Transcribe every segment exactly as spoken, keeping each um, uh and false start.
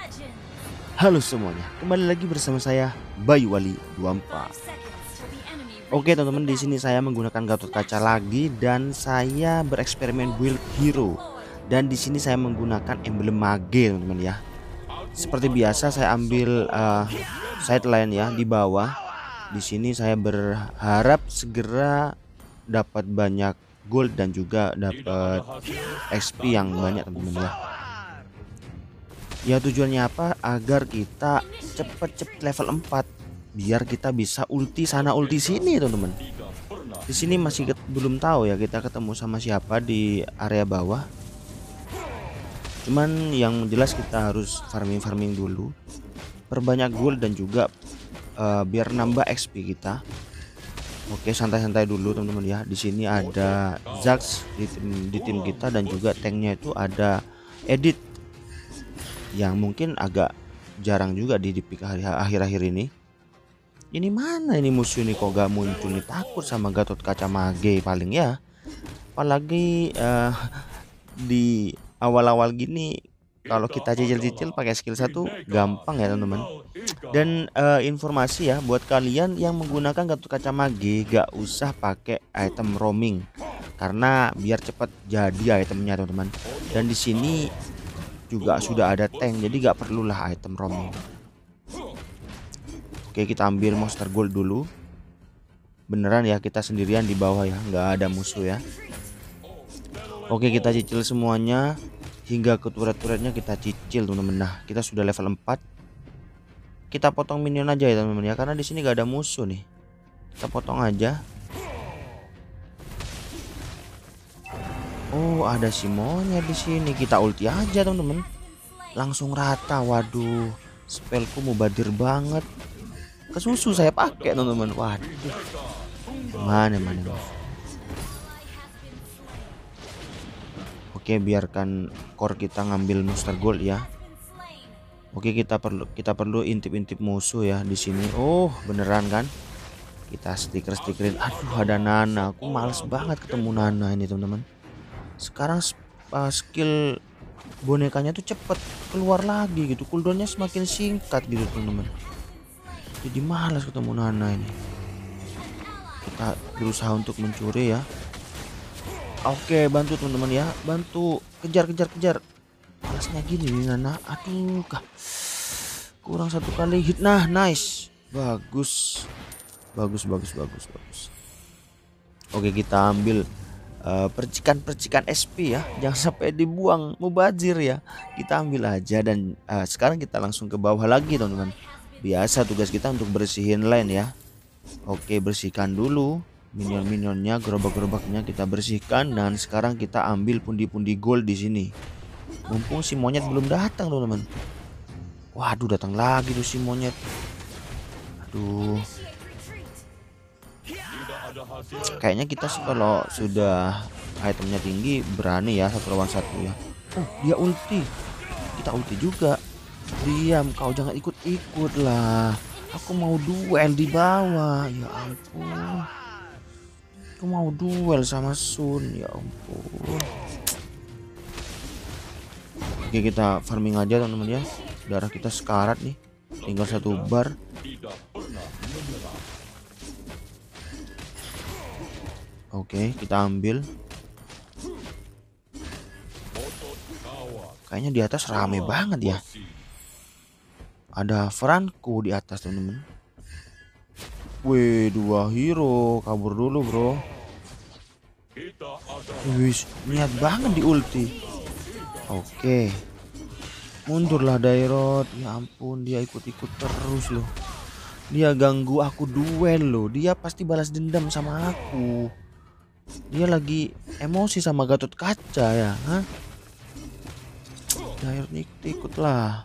Halo semuanya, kembali lagi bersama saya Bayu Wali dua puluh empat. Oke teman-teman, di sini saya menggunakan Gatot Kaca lagi dan saya bereksperimen build hero. Dan di sini saya menggunakan emblem mage teman-teman ya. Seperti biasa saya ambil uh, side line ya di bawah. Di sini saya berharap segera dapat banyak gold dan juga dapat X P yang banyak teman-teman ya. Ya tujuannya apa? Agar kita cepet-cepet level empat biar kita bisa ulti sana ulti sini teman-teman. Di sini masih belum tahu ya kita ketemu sama siapa di area bawah. Cuman yang jelas kita harus farming-farming dulu. Perbanyak gold dan juga uh, biar nambah X P kita. Oke, santai-santai dulu teman-teman ya. Di sini ada Zax di tim, di tim kita dan juga tanknya itu ada Edit yang mungkin agak jarang juga di pick akhir-akhir ini. Ini mana ini musuh ini kok gak muncul nih? Takut sama Gatot Kaca mage paling ya. Apalagi uh, di awal-awal gini kalau kita cicil-cicil pakai skill satu gampang ya teman-teman. Dan uh, informasi ya buat kalian yang menggunakan Gatot Kaca mage gak usah pakai item roaming karena biar cepat jadi itemnya teman-teman. Dan di sini juga sudah ada tank jadi gak perlulah item roaming. Oke, kita ambil monster gold dulu. Beneran ya kita sendirian di bawah ya, nggak ada musuh ya. Oke, kita cicil semuanya hingga ke turret-turretnya kita cicil teman-teman. Nah, kita sudah level empat. Kita potong minion aja ya teman-teman ya, karena di sini gak ada musuh nih. Kita potong aja. Oh, ada si monyet di sini. Kita ulti aja teman-teman. Langsung rata. Waduh, spellku mubadir banget. Kesusu saya pakai teman-teman. Waduh. Mana mana. Oke, biarkan core kita ngambil monster gold ya. Oke, kita perlu kita perlu intip-intip musuh ya di sini. Oh, beneran kan? Kita stiker-stikerin. Aduh, ada Nana. Aku males banget ketemu Nana ini teman-teman. Sekarang uh, skill bonekanya tuh cepet keluar lagi gitu, cooldownnya semakin singkat gitu teman-teman. Jadi malas ketemu Nana ini. Kita berusaha untuk mencuri ya. Oke, bantu teman-teman ya, bantu kejar kejar kejar. Malasnya gini nih Nana. Aduh kah, kurang satu kali hit. Nah, nice, bagus bagus bagus bagus bagus. Oke, kita ambil Uh, percikan-percikan S P ya, jangan sampai dibuang mubazir ya. Kita ambil aja dan uh, sekarang kita langsung ke bawah lagi teman-teman. Biasa tugas kita untuk bersihin line ya. Oke, bersihkan dulu minion-minionnya, gerobak-gerobaknya kita bersihkan dan sekarang kita ambil pundi-pundi gold di sini. Mumpung si monyet belum datang teman-teman. Waduh, datang lagi tuh si monyet. Aduh. Kayaknya kita sih kalau sudah itemnya tinggi berani ya satu lawan satu ya. Oh, dia ulti. Kita ulti juga. Diam, kau jangan ikut-ikut lah. Aku mau duel di bawah. Ya ampun. Aku mau duel sama Sun. Ya ampun. Oke, kita farming aja teman-teman ya. Darah kita sekarat nih. Tinggal satu bar. Oke, kita ambil. Kayaknya di atas rame banget ya. Ada Franco di atas teman-teman. Wih, dua hero kabur dulu bro. Wih, niat banget di ulti. Oke, mundurlah Dairot. Ya ampun, dia ikut-ikut terus loh. Dia ganggu aku duel loh. Dia pasti balas dendam sama aku. Dia lagi emosi sama Gatot Kaca ya, hah? Dairot ikut lah.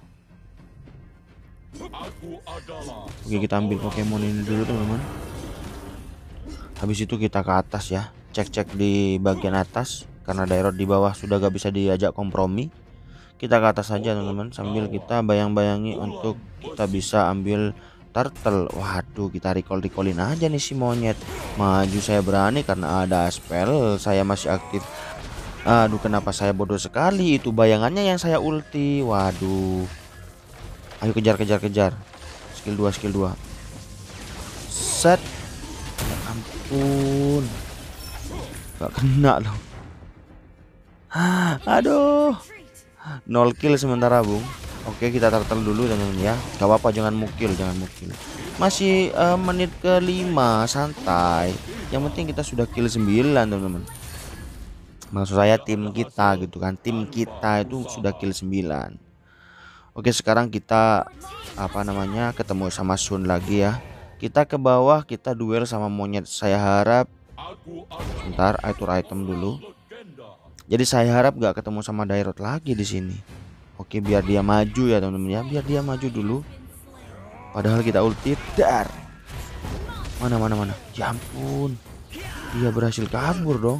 Oke, kita ambil Pokemon ini dulu teman-teman. Habis itu kita ke atas ya. Cek-cek di bagian atas. Karena Dairot di bawah sudah gak bisa diajak kompromi. Kita ke atas saja teman-teman. Sambil kita bayang-bayangi untuk kita bisa ambil turtle. Waduh, kita recall-recallin aja nih si monyet. Maju saya berani karena ada spell saya masih aktif. Aduh, kenapa saya bodoh sekali, itu bayangannya yang saya ulti. Waduh, Ayo kejar kejar kejar. Skill dua, skill dua. Set. Ya ampun. Gak kena loh. Aduh. Nol kill sementara Bung. Oke, kita turtle dulu teman-teman ya. Gak apa-apa, jangan mukil, jangan mukil. Masih uh, menit kelima, santai. Yang penting kita sudah kill sembilan teman-teman. Maksud saya tim kita gitu kan. Tim kita itu sudah kill sembilan. Oke, sekarang kita apa namanya ketemu sama Sun lagi ya. Kita ke bawah, kita duel sama monyet. Saya harap sebentar, atur item dulu. Jadi saya harap gak ketemu sama Dairot lagi di sini. Oke, biar dia maju ya teman-teman ya, biar dia maju dulu. Padahal kita ulti dar. Mana mana mana. Ya ampun. Dia berhasil kabur dong.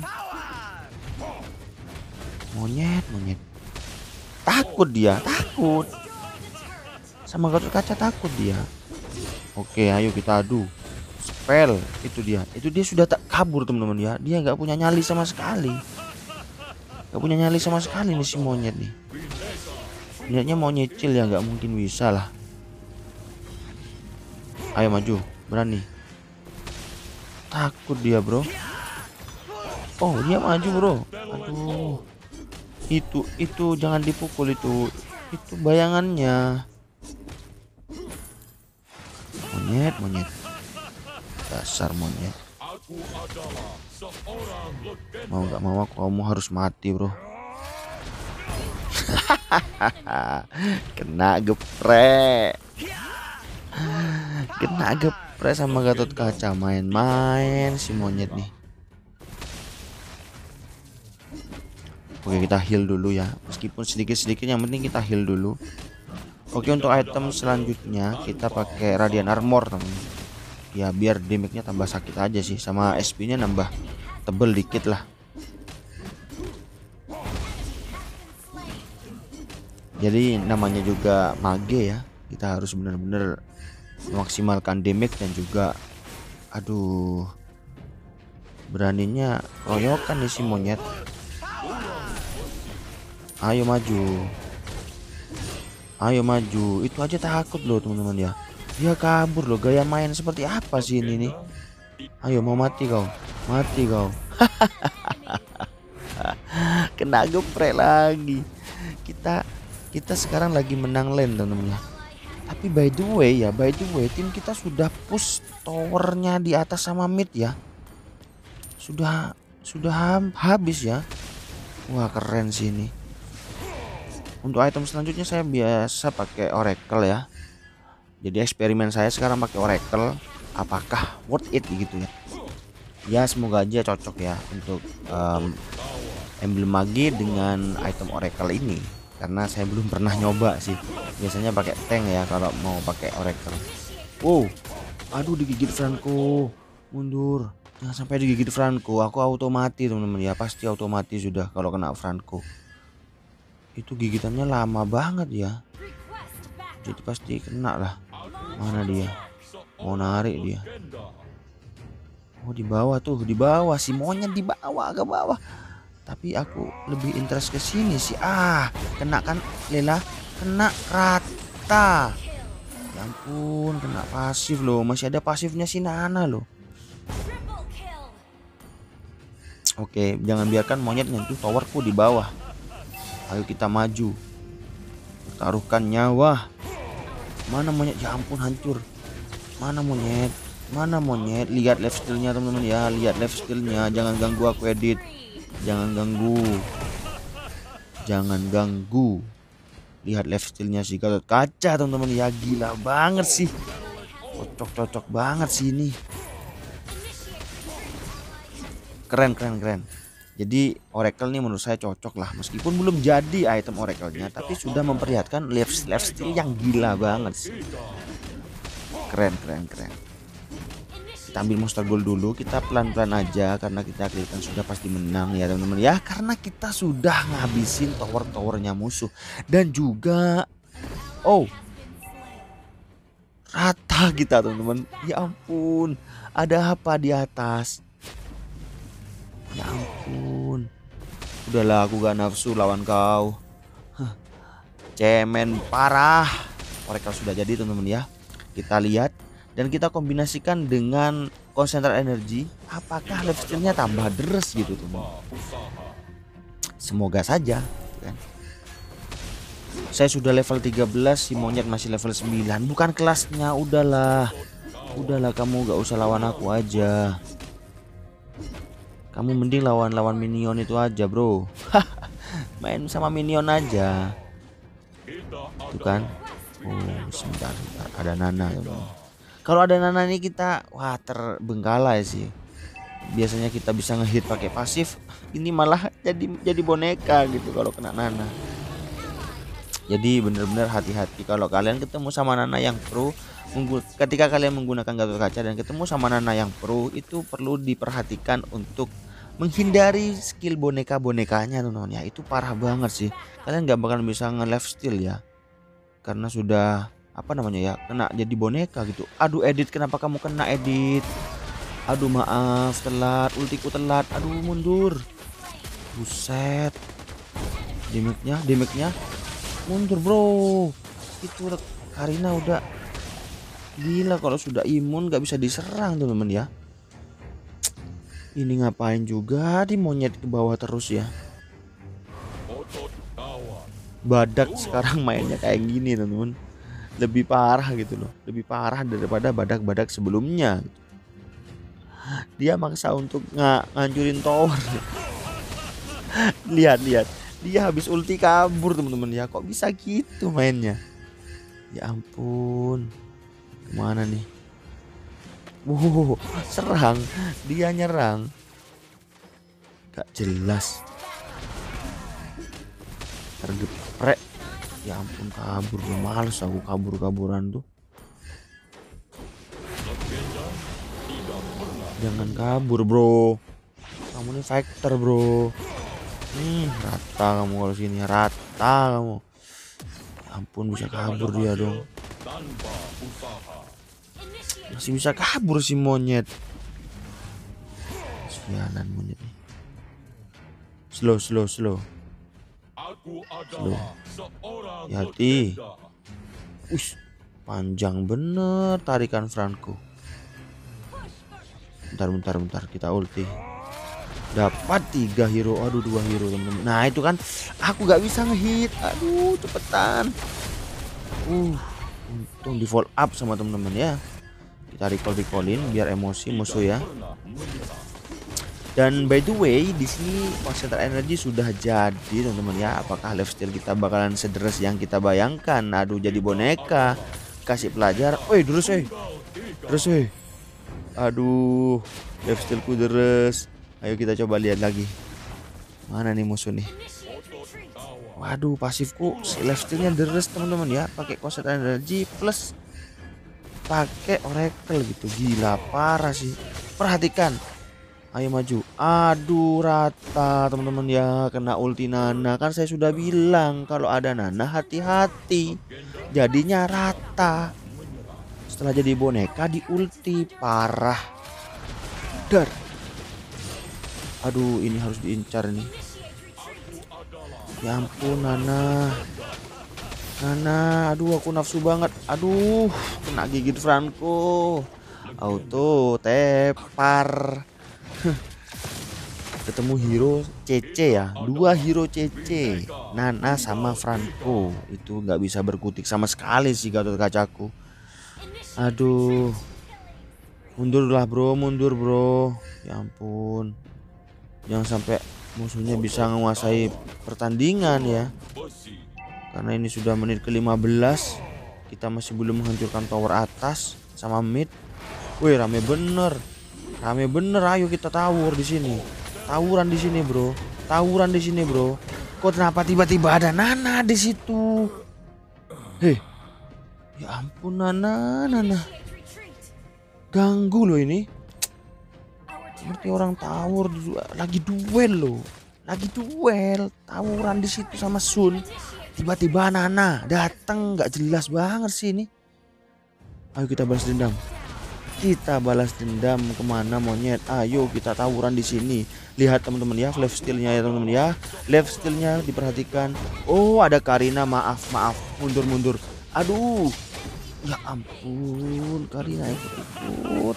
Monyet, monyet. Takut dia, takut. Sama Gatot Kaca takut dia. Oke, ayo kita adu. Spell, itu dia. Itu dia sudah tak kabur teman-teman ya. Dia nggak punya nyali sama sekali. Gak punya nyali sama sekali nih si monyet nih. Niatnya mau nyicil ya, nggak mungkin bisa lah. Ayo maju, berani. Takut dia bro. Oh dia maju bro. Aduh. Itu itu jangan dipukul itu. Itu bayangannya. Monyet monyet. Dasar monyet. Mau nggak mau kamu harus mati bro. Kena geprek. Kena geprek sama Gatot Kaca. Main-main si monyet nih. Oke, kita heal dulu ya. Meskipun sedikit-sedikit, yang penting kita heal dulu. Oke, untuk item selanjutnya kita pakai Radiant Armor teman-teman. Ya biar damage-nya tambah sakit aja sih, sama S P-nya nambah tebel dikit lah. Jadi namanya juga mage ya, kita harus benar-benar memaksimalkan damage dan juga aduh beraninya royokan nih si monyet. Ayo maju. Ayo maju. Itu aja takut loh teman-teman ya. Dia kabur loh, gaya main seperti apa sih ini nih? Ayo mau mati kau. Mati kau. Kena geprek lagi. Kita kita sekarang lagi menang lane teman-teman ya. Tapi by the way ya, by the way tim kita sudah push towernya di atas sama mid ya. Sudah sudah habis ya. Wah keren sih ini. Untuk item selanjutnya saya biasa pakai Oracle ya. Jadi eksperimen saya sekarang pakai Oracle. Apakah worth it gitu ya? Ya semoga aja cocok ya untuk um, emblem magi dengan item Oracle ini. Karena saya belum pernah nyoba sih. Biasanya pakai tank ya kalau mau pakai Oracle. Wow, aduh digigit Franco. Mundur. Jangan sampai digigit Franco. Aku auto mati teman-teman ya. Pasti auto mati sudah kalau kena Franco. Itu gigitannya lama banget ya. Jadi pasti kena lah. Mana dia? Mau narik dia. Oh di bawah tuh, di bawah si monyet di bawah, agak bawah. Tapi aku lebih interest ke sini sih. Ah, kena kan Lela, kena rata. Ya ampun, kena pasif loh. Masih ada pasifnya si Nana loh. Oke, jangan biarkan monyet nyentuh towerku di bawah. Ayo kita maju. Taruhkan nyawa. Mana monyet? Ya ampun hancur. Mana monyet? Mana monyet? Lihat life skillnya teman-teman ya. Lihat life skillnya. Jangan ganggu aku edit. Jangan ganggu. Jangan ganggu. Lihat life skillnya si Gatot Kaca teman-teman ya. Gila banget sih. Cocok-cocok banget sih ini. Keren keren keren. Jadi Oracle nih menurut saya cocok lah. Meskipun belum jadi item Oracle-nya, tapi sudah memperlihatkan life steal yang gila banget sih. Keren keren keren. Kita ambil monster gold dulu. Kita pelan-pelan aja karena kita kelihatan sudah pasti menang ya teman-teman ya. Karena kita sudah ngabisin tower-towernya musuh. Dan juga oh rata kita teman-teman. Ya ampun, ada apa di atas? Ya ampun. Udahlah aku gak nafsu lawan kau. Huh. Cemen parah. Oracle sudah jadi teman-teman ya. Kita lihat dan kita kombinasikan dengan konsentrat energi, apakah life steal-nya tambah deres gitu teman. Semoga saja kan. Saya sudah level tiga belas, si monyet masih level sembilan. Bukan kelasnya, udahlah. Udahlah kamu gak usah lawan aku aja. Kamu mending lawan-lawan minion itu aja, bro. Main sama minion aja. Itu kan. Oh, sebentar, sebentar. Ada Nana teman. Kalau ada Nana ini kita wah terbengkalai sih. Biasanya kita bisa ngehit pakai pasif, ini malah jadi jadi boneka gitu kalau kena Nana. Jadi bener-bener hati-hati kalau kalian ketemu sama Nana yang pro. Ketika kalian menggunakan Gatot Kaca dan ketemu sama Nana yang pro, itu perlu diperhatikan untuk menghindari skill boneka-bonekanya teman-teman ya. Itu parah banget sih. Kalian gak bakalan bisa nge-life steal ya, karena sudah apa namanya ya, kena jadi boneka gitu. Aduh edit, kenapa kamu kena edit? Aduh maaf, telat, ultiku telat. Aduh mundur. Buset. Damage-nya, damage-nya mundur bro. Itu Karina udah gila, kalau sudah imun gak bisa diserang teman-teman ya. Ini ngapain juga di monyet ke bawah terus ya. Badak sekarang mainnya kayak gini teman-teman. Lebih parah gitu loh, lebih parah daripada badak-badak sebelumnya. Dia maksa untuk ng ngancurin tower. Lihat-lihat, dia habis ulti kabur teman-teman ya. Kok bisa gitu mainnya? Ya ampun. Kemana nih? Wow, serang, dia nyerang. Gak jelas. Tergeprek. Ya ampun, kabur. Males aku kabur-kaburan tuh. Jangan kabur bro. Kamu nih fighter bro. Hmm, rata kamu kalau sini, rata kamu. Ya ampun, bisa kabur dia dong. Masih bisa kabur si monyet. Sialan monyet nih. Slow, slow, slow. Slow. Hati-hati. Ush, panjang bener tarikan Franco. Bentar, bentar, bentar, kita ulti. Dapat tiga hero, aduh dua hero temen-temen. Nah itu kan, aku gak bisa ngehit. Aduh cepetan. Uh, untung di follow up sama temen-temen ya. Kita recall recallin biar emosi musuh ya. Dan by the way, di sini konsentrat energi sudah jadi teman-teman ya. Apakah life steal kita bakalan sederes yang kita bayangkan? Aduh jadi boneka, kasih pelajar. Woi terus eh, terus eh. Aduh, life stealku deres. Ayo kita coba lihat lagi. Mana nih musuh nih? Waduh, pasifku si life stealnya deres teman-teman ya. Pakai konsentrat energi plus pakai oracle gitu. Gila parah sih. Perhatikan. Ayo maju. Aduh rata teman-teman ya, kena ulti Nana. Kan saya sudah bilang kalau ada Nana hati-hati. Jadinya rata. Setelah jadi boneka di ulti, parah. Dar. Aduh ini harus diincar nih. Ya ampun Nana. Nana, aduh aku nafsu banget. Aduh, kena gigit Franco. Auto tepar. Ketemu hero C C ya, dua hero C C, Nana sama Franco. Itu nggak bisa berkutik sama sekali sih Gatot Kacaku. Aduh, mundurlah bro, mundur bro. Ya ampun, jangan sampai musuhnya bisa menguasai pertandingan ya. Karena ini sudah menit ke lima belas, kita masih belum menghancurkan tower atas sama mid. Wih rame bener. Rame bener, ayo kita tawur di sini. Tawuran di sini, bro. Tawuran di sini, bro. Kok kenapa tiba-tiba ada Nana di situ? Heh. Ya ampun Nana, Nana. Ganggu loh ini. Seperti orang tawur lagi duel loh. Lagi duel, tawuran di situ sama Sun. Tiba-tiba Nana datang, nggak jelas banget sih ini. Ayo kita balas dendam. Kita balas dendam kemana monyet? Ayo kita tawuran di sini. Lihat teman-teman ya, life steal-nya ya teman-teman ya. Life steal-nya diperhatikan. Oh ada Karina, maaf maaf, mundur mundur. Aduh, ya ampun, Karina ikut-ikut.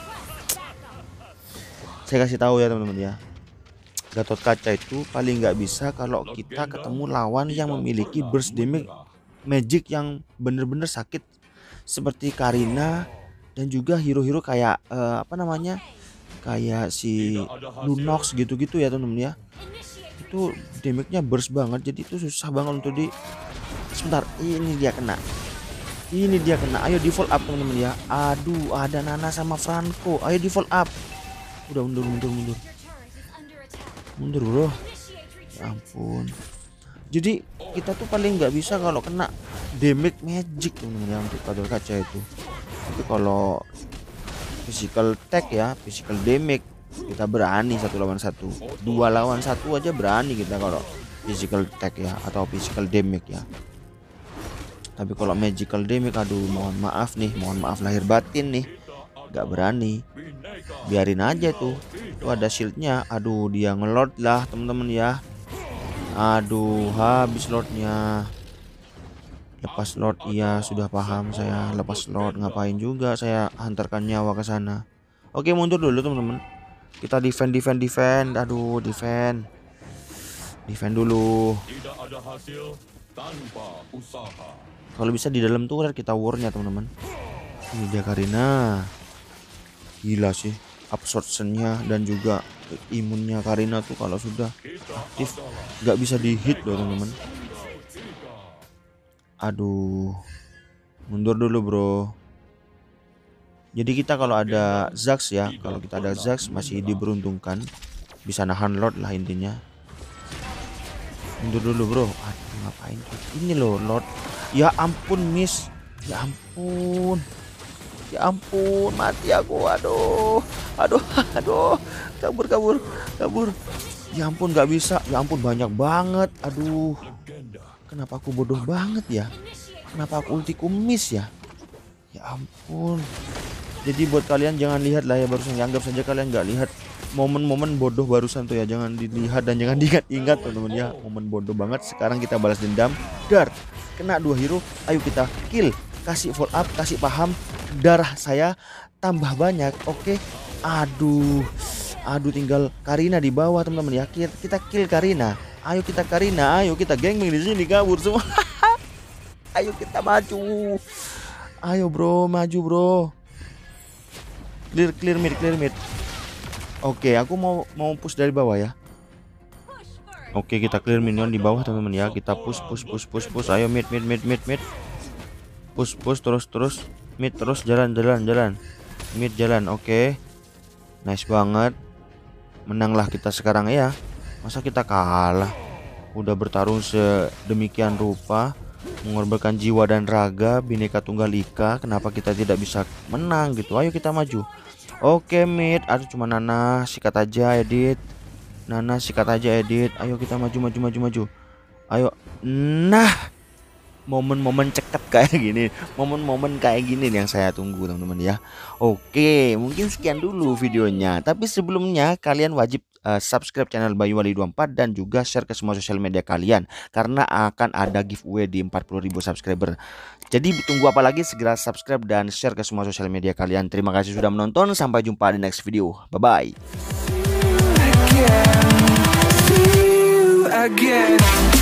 Saya kasih tahu ya teman-teman ya, Gatot Kaca itu paling nggak bisa kalau kita ketemu lawan yang memiliki burst damage magic yang bener-bener sakit seperti Karina dan juga hero-hero kayak eh, apa namanya, kayak si Lunox gitu-gitu ya teman-teman ya. Itu damage-nya burst banget, jadi itu susah banget untuk di. Sebentar, ini dia kena. Ini dia kena. Ayo di follow up teman-teman ya. Aduh, ada Nana sama Franco. Ayo di follow up. Udah mundur mundur mundur. Mundur bro. Ya ampun. Jadi kita tuh paling nggak bisa kalau kena damage magic teman-teman ya untuk Gatot Kaca itu. Tapi kalau physical attack ya, physical damage kita berani satu lawan satu, dua lawan satu aja berani kita kalau physical attack ya atau physical damage ya. Tapi kalau magical damage, aduh mohon maaf nih, mohon maaf lahir batin nih, nggak berani. Biarin aja tuh, tuh ada shieldnya. Aduh dia ngelord lah teman-teman ya. Aduh habis lordnya. Lepas lord, iya sudah paham saya. Lepas lord ngapain juga saya hantarkan nyawa ke sana. Oke mundur dulu teman-teman. Kita defend defend defend. Aduh defend. Defend dulu. Tidak ada hasil tanpa usaha. Kalau bisa di dalam turret kita warnya teman-teman. Ini dia Karina. Gila sih absorptionnya dan juga imunnya Karina tuh kalau sudah aktif nggak bisa di hit loh teman-teman. Aduh, mundur dulu bro. Jadi kita kalau ada Zax ya, kalau kita ada Zax masih diberuntungkan, bisa nahan Lord lah intinya. Mundur dulu bro. Aduh ngapain tuh? Ini loh Lord. Ya ampun miss. Ya ampun. Ya ampun mati aku. Aduh. Aduh. Aduh. Kabur kabur kabur. Ya ampun nggak bisa. Ya ampun banyak banget. Aduh. Kenapa aku bodoh banget ya? Kenapa aku ultiku miss ya? Ya ampun. Jadi buat kalian jangan lihat lah ya barusan, anggap saja kalian nggak lihat momen-momen bodoh barusan tuh ya, jangan dilihat dan jangan diingat-ingat teman-teman ya. Momen bodoh banget. Sekarang kita balas dendam. Dar, kena dua hero. Ayo kita kill, kasih follow up, kasih paham. Darah saya tambah banyak. Oke. Aduh. Aduh tinggal Karina di bawah teman-teman ya. Kita kill Karina. Ayo kita Karina, ayo kita gangbang di sini kabur semua. Ayo kita maju. Ayo bro, maju bro. Clear clear mid, clear mid. Oke, aku mau mau push dari bawah ya. Oke, kita clear minion di bawah teman-teman ya. Kita push push push push push. Ayo mid mid mid mid mid. Push push terus terus. Mid terus jalan jalan jalan. Mid jalan. Oke. Nice banget. Menanglah kita sekarang ya. Masa kita kalah? Udah bertarung sedemikian rupa, mengorbankan jiwa dan raga, Bhinneka Tunggal Ika. Kenapa kita tidak bisa menang gitu? Ayo kita maju. Oke mid. Aduh cuma Nana, sikat aja edit. Nana sikat aja edit. Ayo kita maju maju maju maju. Ayo. Nah, momen-momen cekap kayak gini, momen-momen kayak gini yang saya tunggu teman-teman ya. Oke, mungkin sekian dulu videonya. Tapi sebelumnya kalian wajib uh, subscribe channel Bayu Wali dua puluh empat dan juga share ke semua sosial media kalian karena akan ada giveaway di empat puluh ribu subscriber. Jadi tunggu apa lagi, segera subscribe dan share ke semua sosial media kalian. Terima kasih sudah menonton, sampai jumpa di next video. Bye bye.